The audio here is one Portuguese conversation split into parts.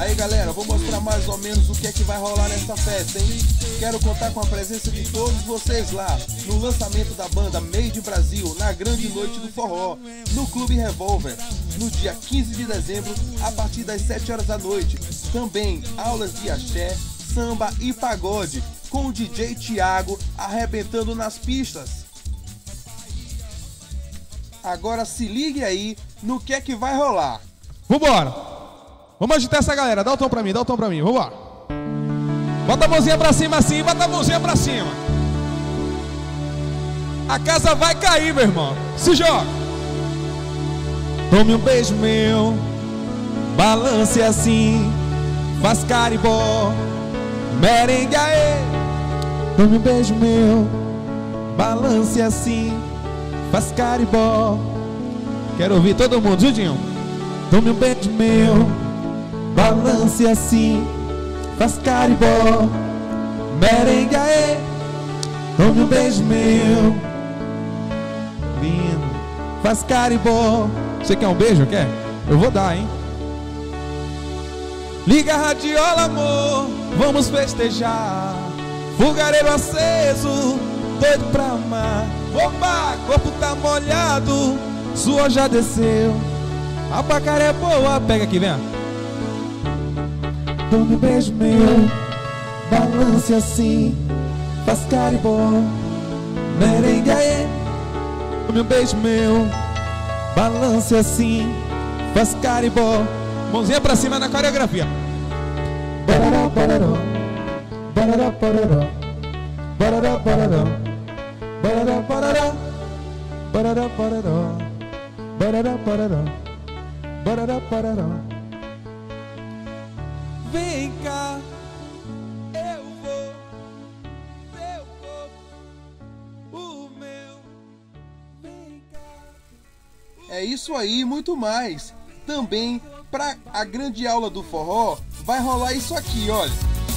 Aí galera, vou mostrar mais ou menos o que é que vai rolar nessa festa, hein? Quero contar com a presença de todos vocês lá, no lançamento da banda Made Brasil, na grande noite do forró, no Clube Revolver, no dia 15 de dezembro, a partir das 7 horas da noite. Também aulas de axé, samba e pagode, com o DJ Thiago arrebentando nas pistas. Agora se ligue aí no que é que vai rolar. Vambora! Vamos agitar essa galera, dá o tom pra mim, vambora! Bota a mãozinha pra cima assim, bota a mãozinha pra cima. A casa vai cair, meu irmão, se joga! Tome um beijo meu, balance assim, faz caribó, merengue aê. Tome um beijo meu, balance assim, faz caribó. Quero ouvir todo mundo, Judinho. Tome um beijo meu, balance assim, faz caribó, merengue aê. Tome um beijo meu, lindo, faz caribó. Você quer um beijo, quer? Eu vou dar, hein? Liga a radiola, amor, vamos festejar. Fogareiro aceso, doido pra amar. Opa, corpo tá molhado, suor já desceu. A pacara é boa, pega aqui, vem. Tome um beijo meu, balance assim, faz caribó, merengue aê. Tome um beijo meu, balance assim, faz caribó. Mãozinha pra cima na coreografia. Barará, barará, barará, barará, barará, barará, barará, barará, barará, barará, barará, barará, barará, barará. Vem cá, eu vou, teu corpo, o meu. Vem cá. É isso aí, muito mais. Também, pra a grande aula do forró, vai rolar isso aqui, olha.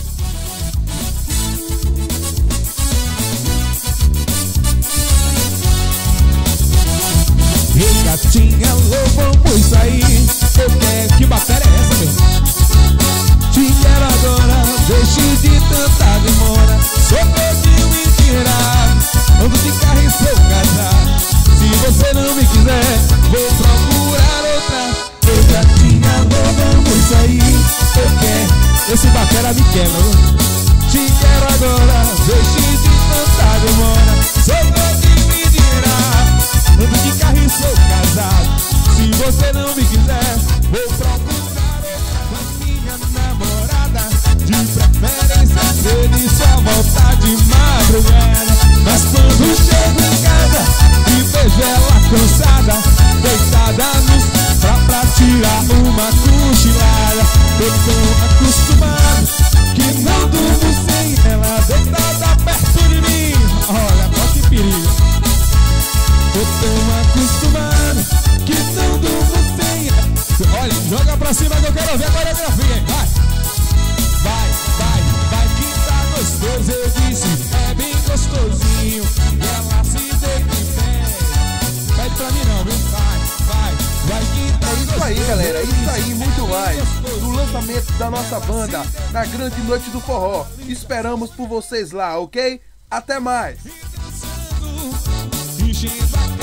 Ei, gatinha, alô, vamos sair. Eu quero, que bateria é essa, meu? Te quero agora, deixe de tanta demora. Sou de mentira, ando de carro e sou casado. Se você não me quiser, vou procurar outra. Eu já tinha, vamos sair. Eu quero, esse batera me quebra. Te quero agora, deixe de tanta demora. Sou de mentira, ando de carro e sou casado. Se você não me quiser, vou procurar outra. Minha namorada, de preferência dele só volta de madrugada. Mas quando chego em casa e vejo ela cansada, deitada no pra tirar uma cochilada. Eu tô acostumado que não durmo sem ela deitada perto de mim. Olha, qual que perigo. Eu tô acostumado que não durmo sem ela. Olha, joga pra cima que eu quero ver a coreografia, hein? Vai, vai, vai, vai que tá gostoso. Eu disse, é bem gostosinho. E ela se deita em pé. Pede pra mim não, viu? Vai, vai, vai que tá gostoso. É isso aí, galera, é isso aí, muito mais. Do lançamento da nossa banda na grande noite do forró. Esperamos por vocês lá, ok? Até mais. Enchendo a